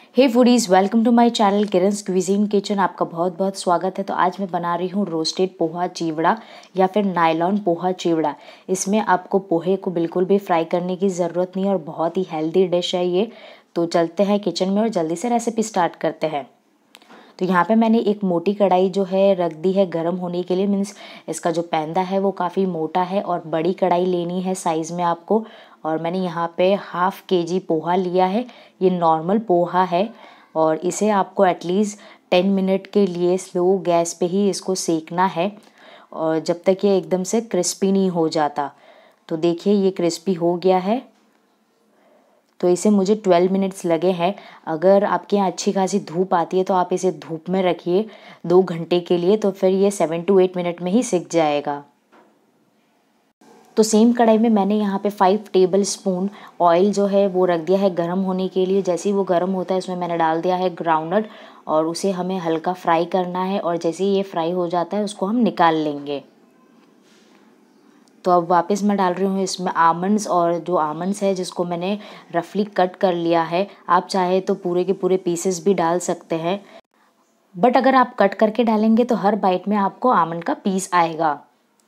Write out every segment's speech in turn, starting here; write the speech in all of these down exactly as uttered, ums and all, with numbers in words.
Hey foodies, welcome to my channel Kiran's cuisine kitchen. आपका बहुत बहुत स्वागत है। तो आज मैं बना रही हूँ रोस्टेड पोहा चिवड़ा या फिर नायलॉन पोहा चिवड़ा। इसमें आपको पोहे को बिल्कुल भी फ्राई करने की ज़रूरत नहीं है और बहुत ही हेल्दी डिश है ये। तो चलते हैं किचन में और जल्दी से रेसिपी स्टार्ट करते हैं। तो यहाँ पे मैंने एक मोटी कढ़ाई जो है रख दी है गर्म होने के लिए। मीन्स इसका जो पैंदा है वो काफ़ी मोटा है और बड़ी कढ़ाई लेनी है साइज़ में आपको। और मैंने यहाँ पे हाफ़ के जी पोहा लिया है। ये नॉर्मल पोहा है और इसे आपको एटलीस्ट टेन मिनट के लिए स्लो गैस पे ही इसको सेकना है और जब तक ये एकदम से क्रिस्पी नहीं हो जाता। तो देखिए ये क्रिस्पी हो गया है। तो इसे मुझे ट्वेल्व मिनट्स लगे हैं। अगर आपके यहाँ अच्छी खासी धूप आती है तो आप इसे धूप में रखिए दो घंटे के लिए, तो फिर ये सेवन टू एट मिनट में ही सिक जाएगा। तो सेम कढ़ाई में मैंने यहाँ पे फाइव टेबल स्पून ऑयल जो है वो रख दिया है गर्म होने के लिए। जैसे ही वो गर्म होता है उसमें मैंने डाल दिया है ग्राउंडनट और उसे हमें हल्का फ्राई करना है और जैसे ही ये फ्राई हो जाता है उसको हम निकाल लेंगे। तो अब वापस मैं डाल रही हूँ इसमें आमंड्स, और जो आमंड्स है जिसको मैंने रफली कट कर लिया है। आप चाहे तो पूरे के पूरे पीसेस भी डाल सकते हैं, बट अगर आप कट करके डालेंगे तो हर बाइट में आपको आमंड का पीस आएगा।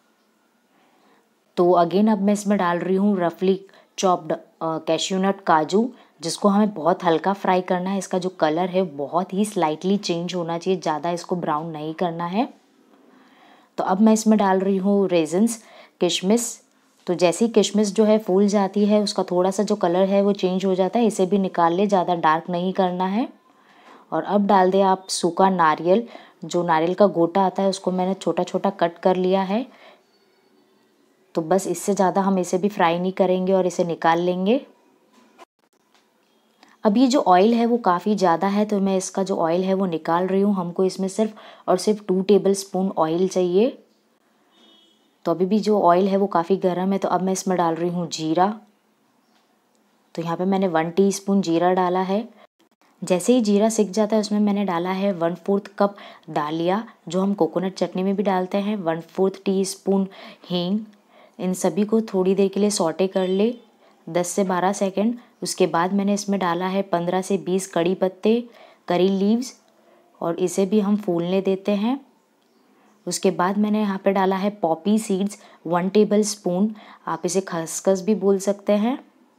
तो अगेन अब मैं इसमें डाल रही हूँ रफली चॉप्ड कैश्यू नट काजू, जिसको हमें बहुत हल्का फ्राई करना है। इसका जो कलर है बहुत ही स्लाइटली चेंज होना चाहिए, ज़्यादा इसको ब्राउन नहीं करना है। तो अब मैं इसमें डाल रही हूँ रेजन्स, किशमिश। तो जैसे ही किशमिश जो है फूल जाती है उसका थोड़ा सा जो कलर है वो चेंज हो जाता है। इसे भी निकाल ले, ज़्यादा डार्क नहीं करना है। और अब डाल दें आप सूखा नारियल। जो नारियल का गोटा आता है उसको मैंने छोटा छोटा कट कर लिया है। तो बस इससे ज़्यादा हम इसे भी फ्राई नहीं करेंगे और इसे निकाल लेंगे। अब ये जो ऑयल है वो काफ़ी ज़्यादा है तो मैं इसका जो ऑयल है वो निकाल रही हूँ। हमको इसमें सिर्फ और सिर्फ टू टेबल स्पून ऑयल चाहिए। तो अभी भी जो ऑयल है वो काफ़ी गर्म है। तो अब मैं इसमें डाल रही हूँ जीरा। तो यहाँ पे मैंने वन टीस्पून जीरा डाला है। जैसे ही जीरा सिक जाता है उसमें मैंने डाला है वन फोर्थ कप दालिया, जो हम कोकोनट चटनी में भी डालते हैं। वन फोर्थ टी स्पून हींग। इन सभी को थोड़ी देर के लिए सौटे कर ले, दस से बारह सेकंड। उसके बाद मैंने इसमें डाला है पंद्रह से बीस कड़ी पत्ते, करी लीव्स, और इसे भी हम फूलने देते हैं। उसके बाद मैंने यहाँ पे डाला है poppy seeds, one tablespoon. आप इसे खसखस भी बोल सकते हैं।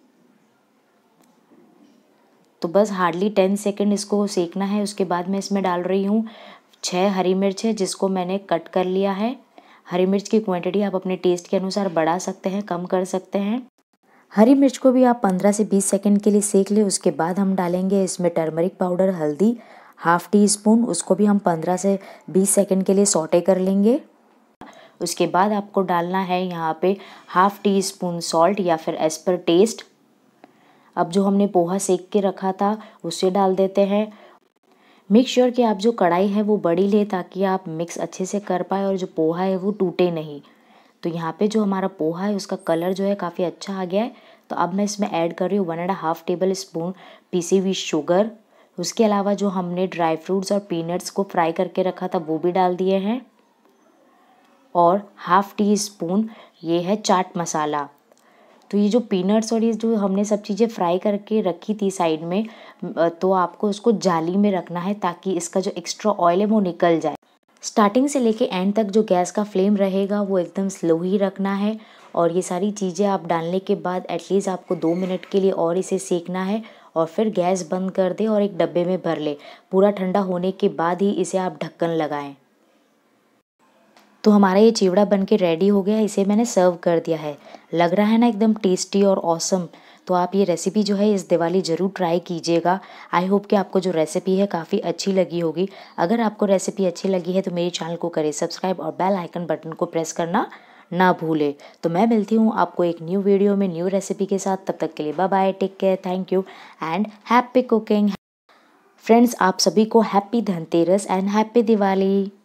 तो बस हार्डली टेन सेकेंड इसको सेकना है। उसके बाद मैं इसमें डाल रही हूँ छः हरी मिर्च है, जिसको मैंने कट कर लिया है। हरी मिर्च की क्वांटिटी आप अपने टेस्ट के अनुसार बढ़ा सकते हैं, कम कर सकते हैं। हरी मिर्च को भी आप पंद्रह से बीस सेकंड के लिए सेक ले। उसके बाद हम डालेंगे इसमें टर्मरिक पाउडर, हल्दी हाफ टी स्पून। उसको भी हम पंद्रह से बीस सेकंड के लिए सौटे कर लेंगे। उसके बाद आपको डालना है यहाँ पे हाफ टी स्पून सॉल्ट या फिर एज पर टेस्ट। अब जो हमने पोहा सेक के रखा था उसे डाल देते हैं। मेक श्योर कि आप जो कढ़ाई है वो बड़ी ले ताकि आप मिक्स अच्छे से कर पाए और जो पोहा है वो टूटे नहीं। तो यहाँ पे जो हमारा पोहा है उसका कलर जो है काफ़ी अच्छा आ गया है। तो अब मैं इसमें ऐड कर रही हूँ one and half tablespoon पीसी हुई शुगर। उसके अलावा जो हमने ड्राई फ्रूट्स और पीनट्स को फ्राई करके रखा था वो भी डाल दिए हैं। और हाफ टी स्पून ये है चाट मसाला। तो ये जो पीनट्स और ये जो हमने सब चीज़ें फ्राई करके रखी थी साइड में, तो आपको उसको जाली में रखना है ताकि इसका जो एक्स्ट्रा ऑयल है वो निकल जाए। स्टार्टिंग से लेके एंड तक जो गैस का फ्लेम रहेगा वो एकदम स्लो ही रखना है। और ये सारी चीज़ें आप डालने के बाद एटलीस्ट आपको दो मिनट के लिए और इसे सेकना है और फिर गैस बंद कर दे और एक डब्बे में भर ले। पूरा ठंडा होने के बाद ही इसे आप ढक्कन लगाएं। तो हमारा ये चिवड़ा बन के रेडी हो गया। इसे मैंने सर्व कर दिया है। लग रहा है ना एकदम टेस्टी और ऑसम। तो आप ये रेसिपी जो है इस दिवाली ज़रूर ट्राई कीजिएगा। आई होप कि आपको जो रेसिपी है काफ़ी अच्छी लगी होगी। अगर आपको रेसिपी अच्छी लगी है तो मेरे चैनल को करें सब्सक्राइब और बेल आइकन बटन को प्रेस करना ना भूले। तो मैं मिलती हूँ आपको एक न्यू वीडियो में न्यू रेसिपी के साथ। तब तक के लिए bye bye, take care, thank you and happy cooking. Friends, आप सभी को happy Dhanteras and happy Diwali.